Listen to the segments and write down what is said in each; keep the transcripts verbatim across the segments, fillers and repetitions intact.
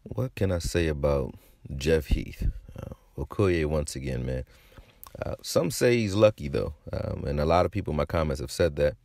What can I say about Jeff Heath? Uh, Okoye once again, man. Uh, some say he's lucky though, um, and a lot of people in my comments have said that.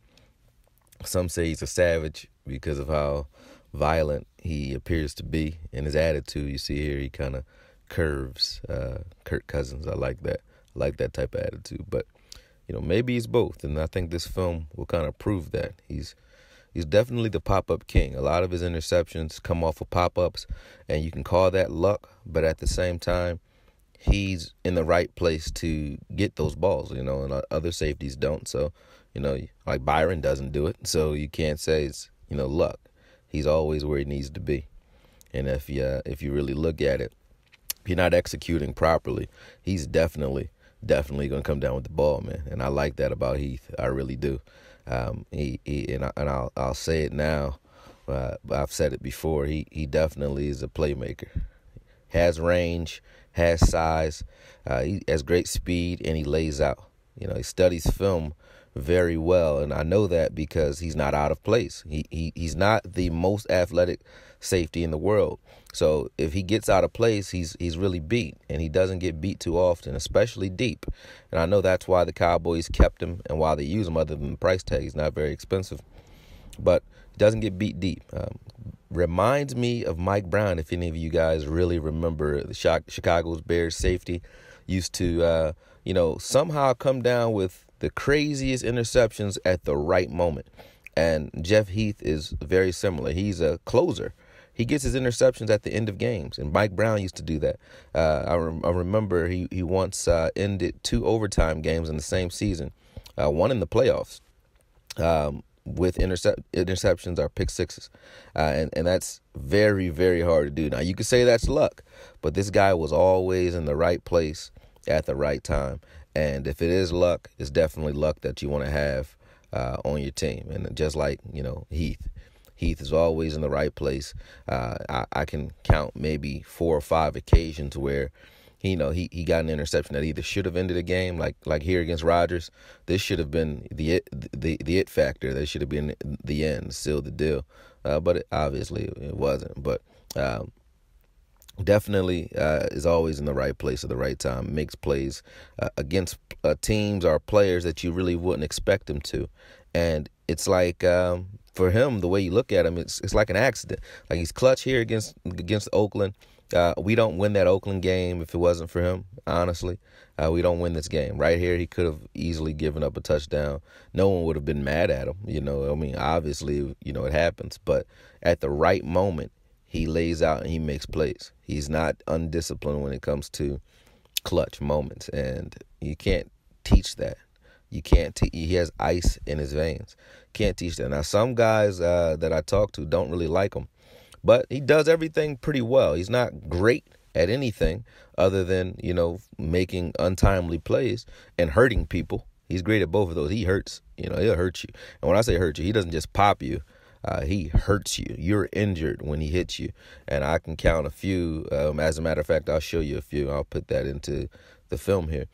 Some say he's a savage because of how violent he appears to be in his attitude. You see here, he kind of curves uh, Kirk Cousins. I like that. I like that type of attitude. But you know, maybe he's both, and I think this film will kind of prove that he's He's definitely the pop-up king. A lot of his interceptions come off of pop-ups, and you can call that luck, but at the same time, he's in the right place to get those balls, you know, and other safeties don't. So, you know, like Byron doesn't do it, so you can't say it's, you know, luck. He's always where he needs to be. And if you, uh, if you really look at it, if you're not executing properly, he's definitely, definitely going to come down with the ball, man. And I like that about Heath. I really do. Um, he, he and, I, and I'll I'll say it now. Uh, I've said it before. He he definitely is a playmaker. Has range, has size, uh, he has great speed, and he lays out. You know, he studies film very well, and I know that because he's not out of place. He he he's not the most athletic safety in the world. So if he gets out of place, he's he's really beat, and he doesn't get beat too often, especially deep. And I know that's why the Cowboys kept him and why they use him, other than the price tag. He's not very expensive, but he doesn't get beat deep. Um, reminds me of Mike Brown, if any of you guys really remember the Chicago's Bears safety used to, uh, you know, somehow come down with the craziest interceptions at the right moment. And Jeff Heath is very similar. He's a closer. He gets his interceptions at the end of games, and Mike Brown used to do that. Uh, I, re- I remember he, he once uh, ended two overtime games in the same season, uh, one in the playoffs, um, with intercept interceptions or pick sixes. Uh, and, and that's very, very hard to do. Now, you could say that's luck, but this guy was always in the right place at the right time. And if it is luck, it's definitely luck that you want to have uh, on your team. And just like, you know, Heath. Heath is always in the right place. Uh, I, I can count maybe four or five occasions where, you know, he, he got an interception that either should have ended a game, like like here against Rodgers. This should have been the it, the the it factor. That should have been the end, seal the deal. Uh, but it, obviously it wasn't. But um, definitely uh, is always in the right place at the right time. Makes plays uh, against uh, teams or players that you really wouldn't expect him to. And it's like, um, for him, the way you look at him, it's it's like an accident. Like, he's clutch here against against Oakland. Uh, we don't win that Oakland game if it wasn't for him, honestly. Uh, we don't win this game. Right here, he could have easily given up a touchdown. No one would have been mad at him. You know, I mean, obviously, you know, it happens. But at the right moment, he lays out and he makes plays. He's not undisciplined when it comes to clutch moments, and you can't teach that. You can't teach. He has ice in his veins. Can't teach that. Now, some guys uh, that I talk to don't really like him, but he does everything pretty well. He's not great at anything other than, you know, making untimely plays and hurting people. He's great at both of those. He hurts. You know, he'll hurt you. And when I say hurt you, he doesn't just pop you. Uh, he hurts you. You're injured when he hits you. And I can count a few. Um, as a matter of fact, I'll show you a few. I'll put that into the film here.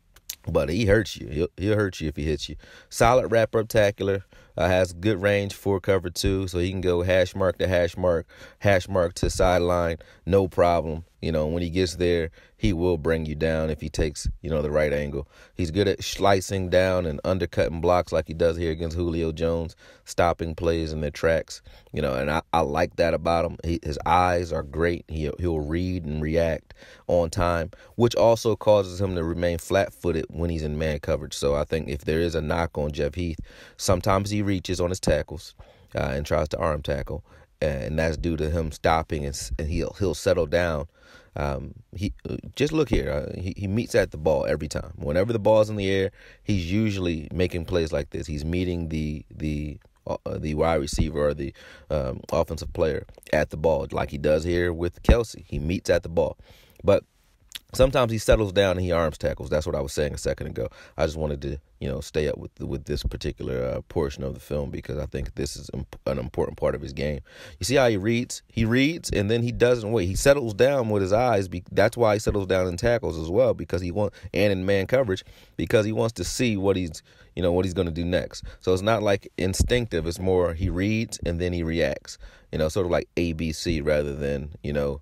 But he hurts you. He'll, he'll hurt you if he hits you. Solid wrap-up tackler. Uh, has good range for cover two, so he can go hash mark to hash mark, hash mark to sideline, no problem. You know, when he gets there, he will bring you down if he takes, you know, the right angle. He's good at slicing down and undercutting blocks like he does here against Julio Jones, stopping plays in their tracks. You know, and I, I like that about him. He, his eyes are great. He, he'll read and react on time, which also causes him to remain flat-footed when he's in man coverage. So I think if there is a knock on Jeff Heath, sometimes he reaches on his tackles uh, and tries to arm tackle, and that's due to him stopping, and, and he'll he'll settle down. Um, he just look here. Uh, he he meets at the ball every time. Whenever the ball's in the air, he's usually making plays like this. He's meeting the the uh, the wide receiver or the um, offensive player at the ball, like he does here with Kelsey. He meets at the ball, but Sometimes he settles down and he arms tackles. That's what I was saying a second ago. I just wanted to, you know, stay up with with this particular uh, portion of the film because I think this is imp- an important part of his game. You see how he reads? He reads and then he doesn't wait. He settles down with his eyes. Be- that's why he settles down in tackles as well, because he wants, and in man coverage, because he wants to see what he's, you know, what he's going to do next. So it's not like instinctive. It's more he reads and then he reacts. You know, sort of like A B C rather than, you know,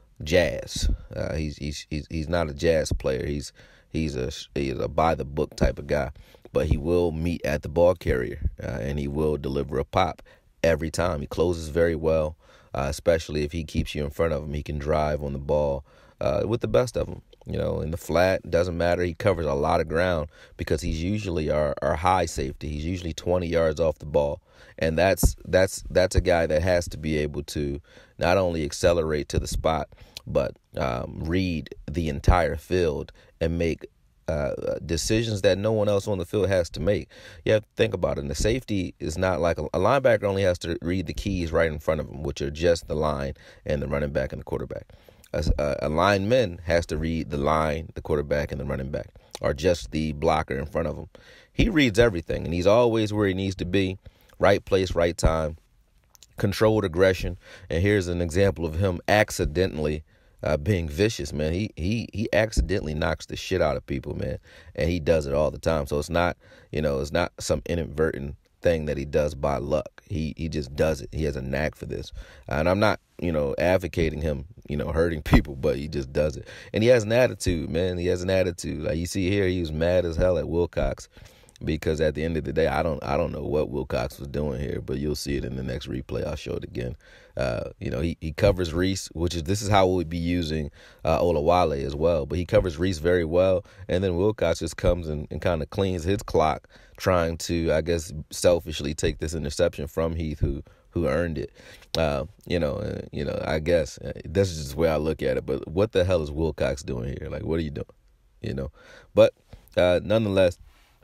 jazz. Uh, he's he's he's he's not a jazz player. He's he's a he's a by the book type of guy. But he will meet at the ball carrier uh, and he will deliver a pop every time. He closes very well, uh, especially if he keeps you in front of him. He can drive on the ball uh, with the best of them. You know, in the flat, doesn't matter. He covers a lot of ground because he's usually our, our high safety. He's usually twenty yards off the ball. And that's that's that's a guy that has to be able to not only accelerate to the spot, but um, read the entire field and make uh, decisions that no one else on the field has to make. You have to think about it. And the safety is not like a, a linebacker only has to read the keys right in front of him, which are just the line and the running back and the quarterback. A, a lineman has to read the line, the quarterback, and the running back, or just the blocker in front of him. He reads everything, and he's always where he needs to be, right place, right time, controlled aggression. And here's an example of him accidentally uh, being vicious, man. He he he accidentally knocks the shit out of people, man, and he does it all the time. So it's not, you know, it's not some inadvertent thing that he does by luck. He he just does it. He has a knack for this. And I'm not, you know, advocating him, you know, hurting people, but he just does it. And he has an attitude, man. He has an attitude. Like you see here, he was mad as hell at Wilcox because at the end of the day, I don't I don't know what Wilcox was doing here, but you'll see it in the next replay. I'll show it again. Uh, you know, he, he covers Reese, which is this is how we'll be using uh, Olawale as well. But he covers Reese very well, and then Wilcox just comes and, and kind of cleans his clock, trying to, I guess, selfishly take this interception from Heath, who who earned it. Uh, you know, uh, you know, I guess uh, that's just the way I look at it. But what the hell is Wilcox doing here? Like, what are you doing? You know, but uh, nonetheless,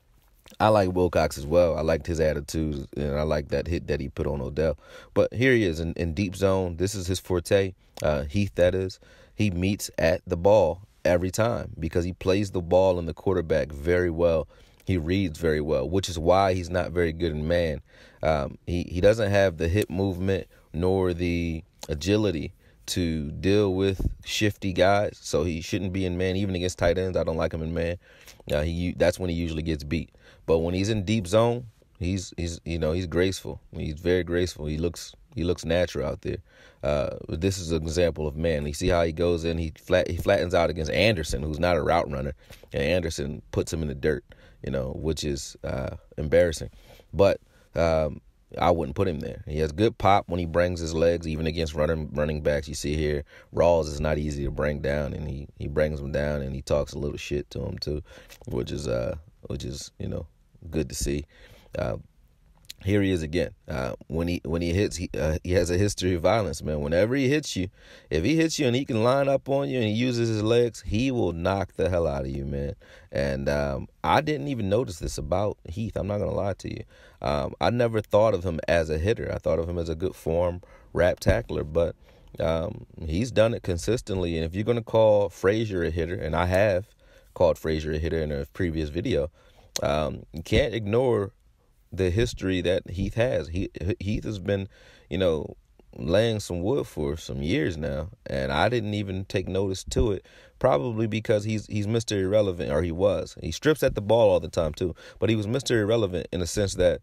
I like Wilcox as well. I liked his attitude, and I like that hit that he put on Odell. But here he is in, in deep zone. This is his forte. Uh, Heath, that is. He meets at the ball every time because he plays the ball and the quarterback very well. He reads very well, which is why he's not very good in man. Um, he, he doesn't have the hip movement nor the agility to deal with shifty guys, so he shouldn't be in man. Even against tight ends, I don't like him in man. Uh, he that's when he usually gets beat. But when he's in deep zone, he's he's you know he's graceful. He's very graceful. He looks he looks natural out there. Uh, this is an example of man. You see how he goes in. He flat he flattens out against Anderson, who's not a route runner, and Anderson puts him in the dirt. You know, which is uh, embarrassing. But um, I wouldn't put him there. He has good pop when he brings his legs, even against running running backs. You see here, Rawls is not easy to bring down, and he, he brings him down, and he talks a little shit to him too, which is uh which is you know good to see. Uh, here he is again. Uh, when he when he hits, he uh, he has a history of violence, man. Whenever he hits you, if he hits you and he can line up on you and he uses his legs, he will knock the hell out of you, man. And um, I didn't even notice this about Heath. I'm not gonna lie to you. Um, I never thought of him as a hitter. I thought of him as a good form rap tackler, but um, he's done it consistently. And if you're gonna call Frazier a hitter, and I have called Frazier a hitter in a previous video, um, you can't ignore the history that Heath has. He Heath has been, you know, laying some wood for some years now, and I didn't even take notice to it, probably because he's he's Mister Irrelevant, or he was. He strips at the ball all the time too, but he was Mister Irrelevant in the sense that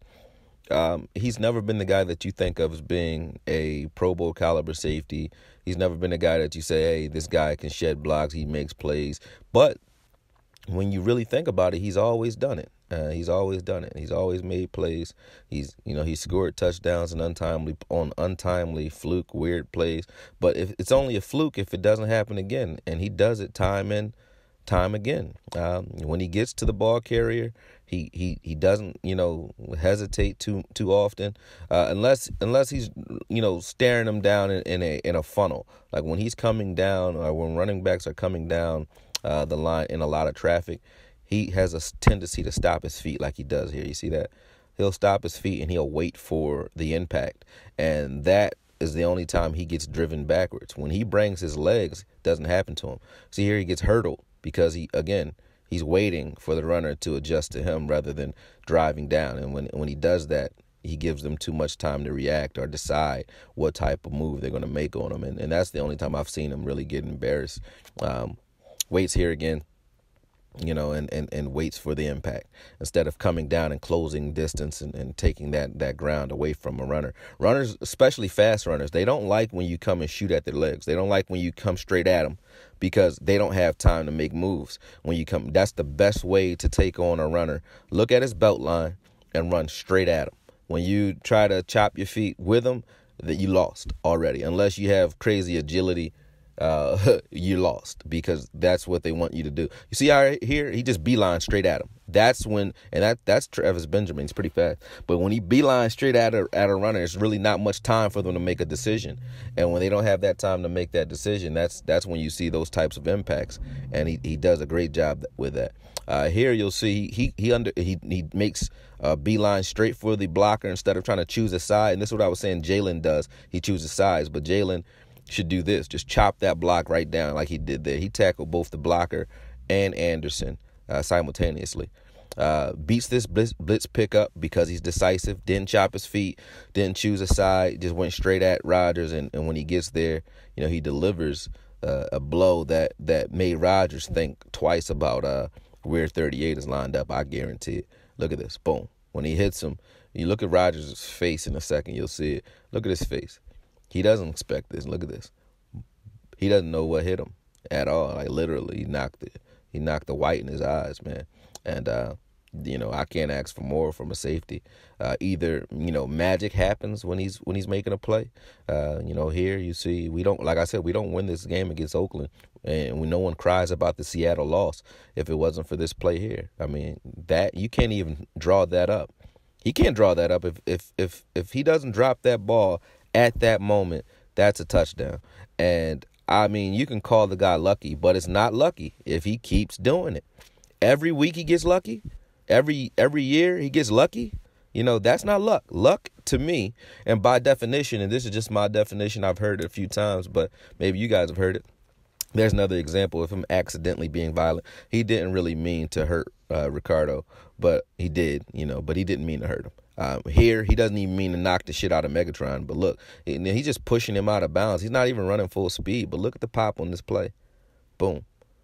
um, he's never been the guy that you think of as being a Pro Bowl caliber safety. He's never been a guy that you say, hey, this guy can shed blocks, he makes plays. But when you really think about it, he's always done it. Uh, he's always done it. He's always made plays. He's, you know, he scored touchdowns and untimely on untimely fluke weird plays. But if it's only a fluke if it doesn't happen again, and he does it time and time again. Um, when he gets to the ball carrier, he he he doesn't, you know, hesitate too too often, uh, unless unless he's, you know, staring him down in, in a in a funnel. Like when he's coming down, or when running backs are coming down uh, the line in a lot of traffic, he has a tendency to stop his feet like he does here. You see that? He'll stop his feet and he'll wait for the impact. And that is the only time he gets driven backwards. When he brings his legs, it doesn't happen to him. See, here he gets hurdled because he, again, he's waiting for the runner to adjust to him rather than driving down. And when when he does that, he gives them too much time to react or decide what type of move they're going to make on him. And, and that's the only time I've seen him really get embarrassed. Um, waits here again, you know, and, and, and waits for the impact instead of coming down and closing distance and, and taking that, that ground away from a runner. Runners, especially fast runners, they don't like when you come and shoot at their legs. They don't like when you come straight at them because they don't have time to make moves. When you come, that's the best way to take on a runner. Look at his belt line and run straight at him. When you try to chop your feet with him, that you lost already. Unless you have crazy agility, uh, you lost because that's what they want you to do. You see how here he just beeline straight at him. That's when, and that that's Travis Benjamin. He's pretty fast, but when he beeline straight at a at a runner, it's really not much time for them to make a decision. And when they don't have that time to make that decision, that's that's when you see those types of impacts. And he, he does a great job with that. Uh, here you'll see he he under he he makes a beeline straight for the blocker instead of trying to choose a side. And this is what I was saying Jalen does. He chooses sides, but Jalen should do this. Just chop that block right down like he did there. He tackled both the blocker and Anderson uh, simultaneously. Uh, beats this blitz, blitz pickup because he's decisive. Didn't chop his feet. Didn't choose a side. Just went straight at Rodgers. And, and when he gets there, you know, he delivers uh, a blow that, that made Rodgers think twice about uh, where thirty-eight is lined up. I guarantee it. Look at this. Boom. When he hits him, you look at Rodgers' face in a second, you'll see it. Look at his face. He doesn't expect this. Look at this. He doesn't know what hit him at all. Like literally, he knocked it. He knocked the white in his eyes, man. And uh, you know, I can't ask for more from a safety. Uh, either you know, magic happens when he's when he's making a play. Uh, you know, here you see we don't. Like I said, we don't win this game against Oakland, and we, no one cries about the Seattle loss if it wasn't for this play here. I mean, that you can't even draw that up. He can't draw that up if if if if he doesn't drop that ball at that moment. That's a touchdown. And I mean, you can call the guy lucky, but it's not lucky if he keeps doing it. Every week he gets lucky. Every every year he gets lucky. You know, that's not luck. Luck to me, and by definition, and this is just my definition, I've heard it a few times, but maybe you guys have heard it. There's another example of him accidentally being violent. He didn't really mean to hurt uh, Ricardo, but he did, you know, but he didn't mean to hurt him. Um, here, he doesn't even mean to knock the shit out of Megatron, but look, he, he's just pushing him out of bounds. He's not even running full speed, but look at the pop on this play. Boom.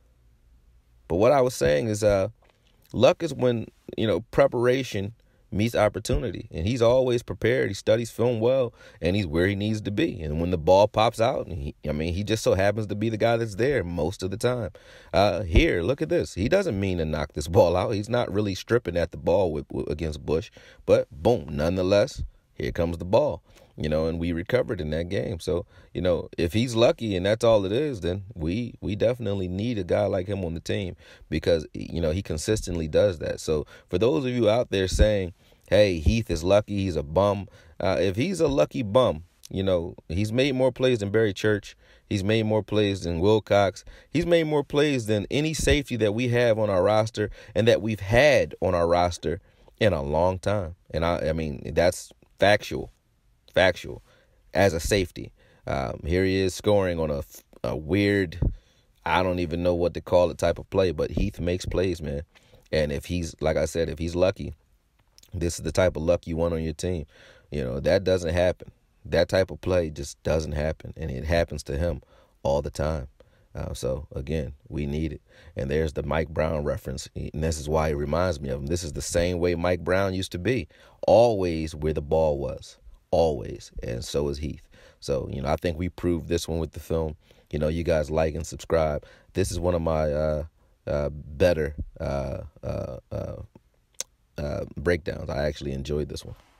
But what I was saying is uh, luck is when, you know, preparation meets opportunity. And he's always prepared. He studies film well, and he's where he needs to be. And when the ball pops out, he, I mean, he just so happens to be the guy that's there most of the time. Uh, here, look at this. He doesn't mean to knock this ball out. He's not really stripping at the ball with, with, against Bush. But, boom, nonetheless, here comes the ball. You know, and we recovered in that game. So, you know, if he's lucky and that's all it is, then we we definitely need a guy like him on the team because, you know, he consistently does that. So for those of you out there saying, hey, Heath is lucky, he's a bum, uh, if he's a lucky bum, you know, he's made more plays than Barry Church. He's made more plays than Wilcox. He's made more plays than any safety that we have on our roster and that we've had on our roster in a long time. And, I, I mean, that's factual. Factual as a safety. Um, here he is scoring on a, a weird, I don't even know what to call it type of play, but Heath makes plays, man. And if he's, like I said, if he's lucky, this is the type of luck you want on your team. You know, that doesn't happen. That type of play just doesn't happen. And it happens to him all the time. Uh, so, again, we need it. And there's the Mike Brown reference. And this is why it reminds me of him. This is the same way Mike Brown used to be. Always where the ball was. Always. And so is Heath. So, you know, I think we proved this one with the film. You know, you guys like and subscribe. This is one of my uh, uh, better uh, uh, uh, uh, breakdowns. I actually enjoyed this one.